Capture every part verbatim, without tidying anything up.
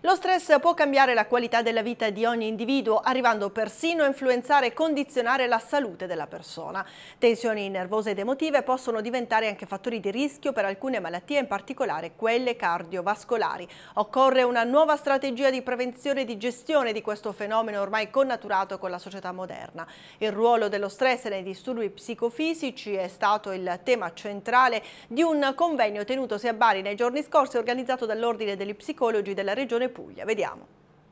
Lo stress può cambiare la qualità della vita di ogni individuo, arrivando persino a influenzare e condizionare la salute della persona. Tensioni nervose ed emotive possono diventare anche fattori di rischio per alcune malattie, in particolare quelle cardiovascolari. Occorre una nuova strategia di prevenzione e di gestione di questo fenomeno ormai connaturato con la società moderna. Il ruolo dello stress nei disturbi psicofisici è stato il tema centrale di un convegno tenutosi a Bari nei giorni scorsi, organizzato dall'Ordine degli Psicologi della Regione Puglia. Vediamo.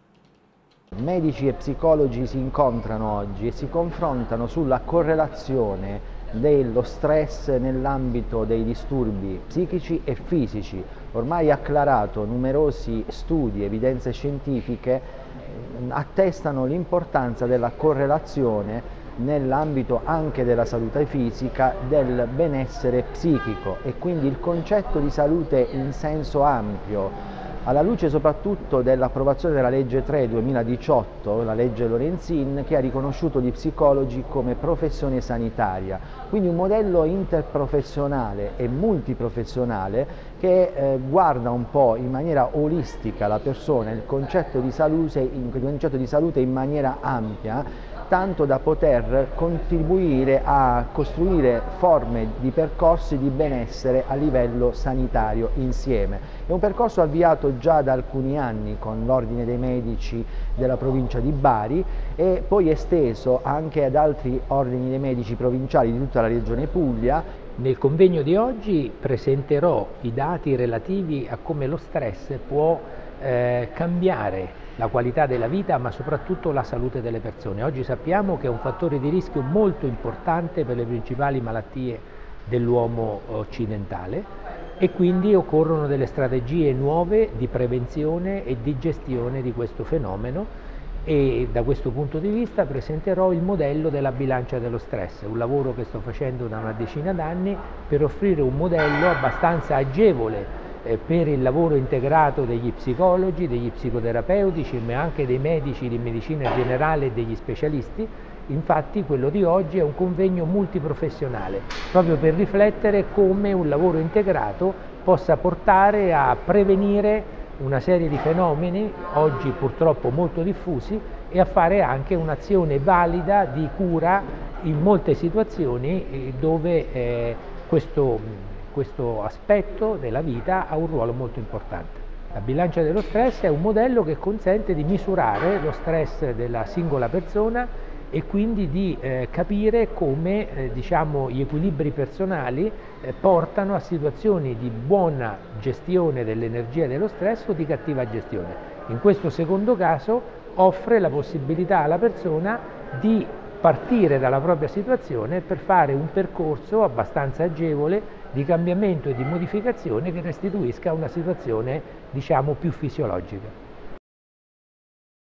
Medici e psicologi si incontrano oggi e si confrontano sulla correlazione dello stress nell'ambito dei disturbi psichici e fisici. Ormai acclarato, numerosi studi, evidenze scientifiche attestano l'importanza della correlazione nell'ambito anche della salute fisica del benessere psichico e quindi il concetto di salute in senso ampio. Alla luce soprattutto dell'approvazione della legge tre duemiladiciotto, la legge Lorenzin, che ha riconosciuto gli psicologi come professione sanitaria, quindi un modello interprofessionale e multiprofessionale che eh, guarda un po' in maniera olistica la persona, il concetto di salute, il concetto di salute in maniera ampia, tanto da poter contribuire a costruire forme di percorsi di benessere a livello sanitario insieme. È un percorso avviato già da alcuni anni con l'Ordine dei Medici della provincia di Bari e poi esteso anche ad altri ordini dei medici provinciali di tutta la regione Puglia. Nel convegno di oggi presenterò i dati relativi a come lo stress può eh, cambiare la qualità della vita, ma soprattutto la salute delle persone. Oggi sappiamo che è un fattore di rischio molto importante per le principali malattie dell'uomo occidentale e quindi occorrono delle strategie nuove di prevenzione e di gestione di questo fenomeno, e da questo punto di vista presenterò il modello della bilancia dello stress, un lavoro che sto facendo da una decina d'anni per offrire un modello abbastanza agevole eh, per il lavoro integrato degli psicologi, degli psicoterapeutici, ma anche dei medici di medicina generale e degli specialisti. Infatti quello di oggi è un convegno multiprofessionale, proprio per riflettere come un lavoro integrato possa portare a prevenire una serie di fenomeni, oggi purtroppo molto diffusi, e a fare anche un'azione valida di cura in molte situazioni dove eh, questo, questo aspetto della vita ha un ruolo molto importante. La bilancia dello stress è un modello che consente di misurare lo stress della singola persona e quindi di eh, capire come eh, diciamo, gli equilibri personali eh, portano a situazioni di buona gestione dell'energia e dello stress o di cattiva gestione. In questo secondo caso offre la possibilità alla persona di partire dalla propria situazione per fare un percorso abbastanza agevole di cambiamento e di modificazione che restituisca una situazione diciamo, più fisiologica.